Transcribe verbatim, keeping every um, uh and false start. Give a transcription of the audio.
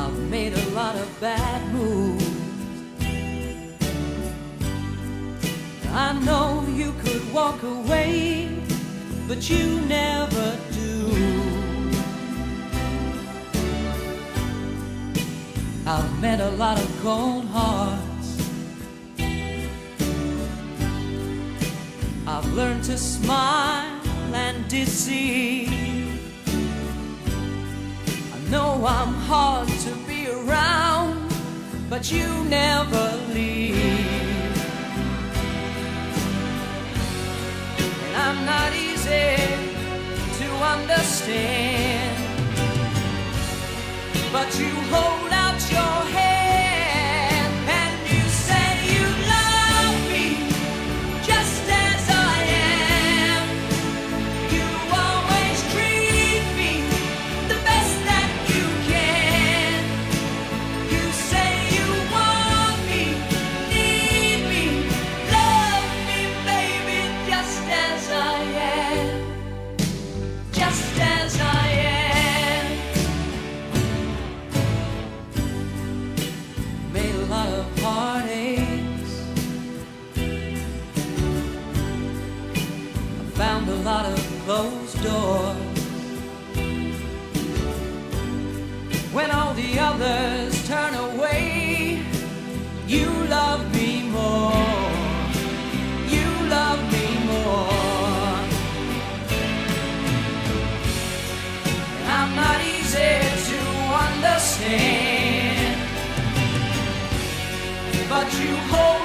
I've made a lot of bad moves. I know you could walk away, but you never do. I've met a lot of cold hearts. I've learned to smile and deceive. I know I'm hard to be around, but you never leave. And I'm not easy to understand, but you hold out your hand and you say you love me just as I am. You always treat me the best that you can. You say you want me, need me, love me, baby, just as I am, just as I am. Made a lot of heartaches. I found a lot of closed doors. When all the others turn away, you love me more. You love me more. And I'm not easy to understand, but you hold